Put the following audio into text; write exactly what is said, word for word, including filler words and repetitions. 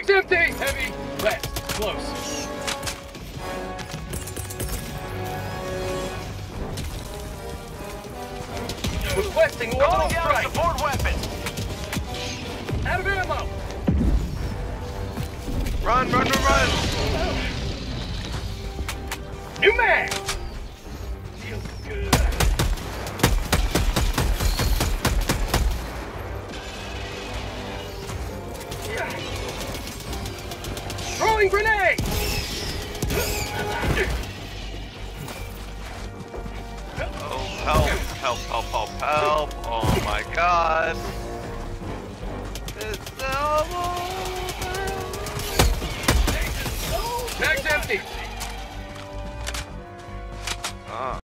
Mag's empty! Heavy, west, close. Requesting orbital strike. Support weapon. Out of ammo. Run, run, run, run. New mag. Feels good. Throwing grenade. Oh, help, help, help, help, help. Oh my god. It's terrible. Mag's empty. Ah.